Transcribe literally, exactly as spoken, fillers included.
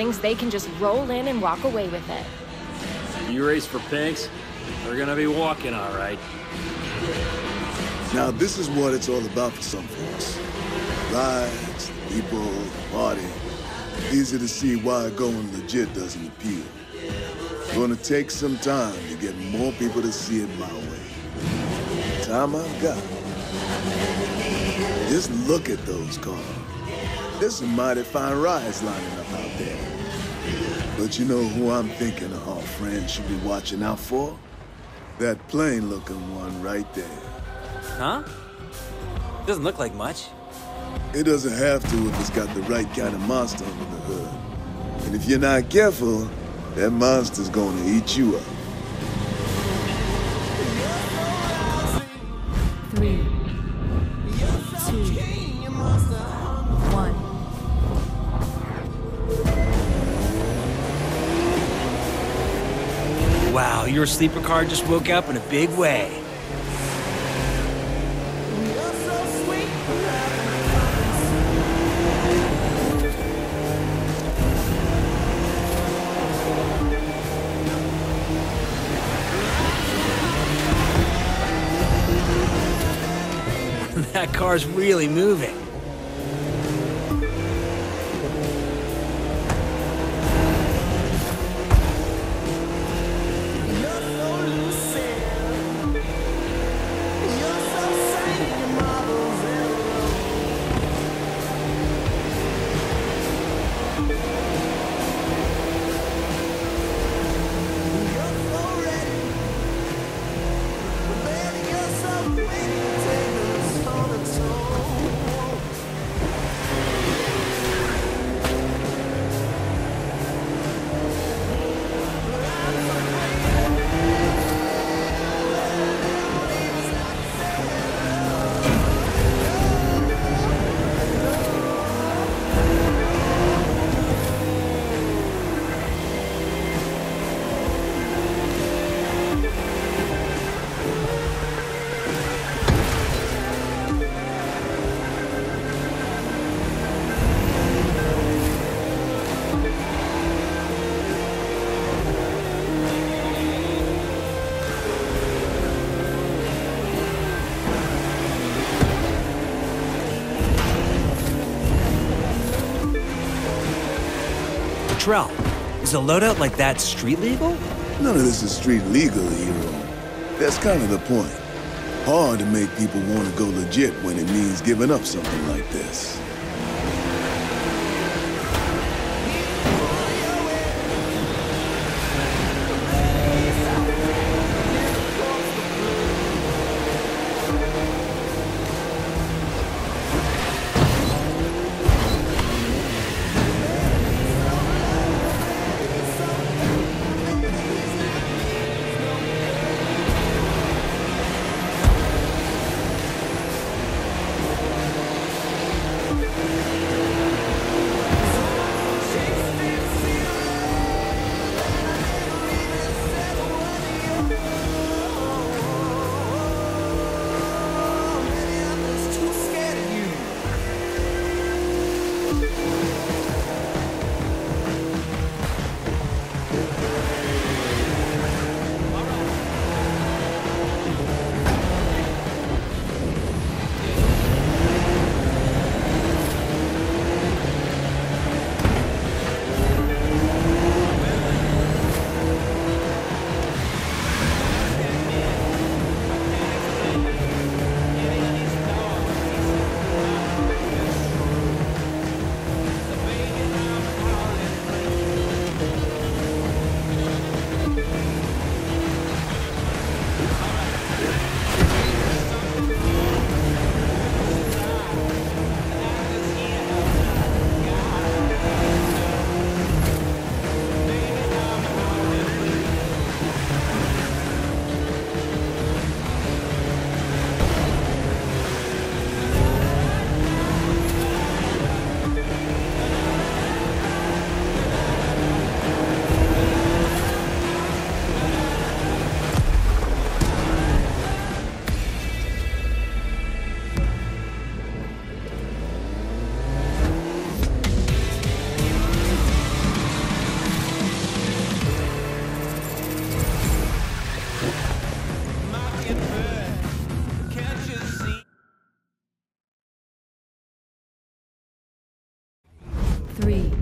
thinks they can just roll in and walk away with it. You race for pinks? They're gonna be walking, all right. Now, this is what it's all about for some folks. Rides, people, party. Easy to see why going legit doesn't appeal. Gonna take some time to get more people to see it my way. Time I've got. Just look at those cars. There's some mighty fine rides lining up out there. But you know who I'm thinking our friends should be watching out for? That plain-looking one right there. Huh? Doesn't look like much. It doesn't have to if it's got the right kind of monster under the hood. And if you're not careful, that monster's gonna eat you up. Three, two, one. Wow, your sleeper car just woke up in a big way. That car's really moving. Trell, is a loadout like that street legal? None of this is street legal, hero. That's kind of the point. Hard to make people want to go legit when it means giving up something like this. Three.